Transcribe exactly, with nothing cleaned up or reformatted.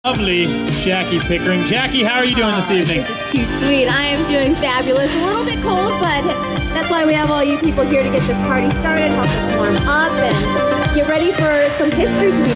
Lovely Jackie Pickering. Jackie, how are you doing this evening? You're just too sweet. I am doing fabulous. A little bit cold, but that's why we have all you people here to get this party started, help us warm up, and get ready for some history to be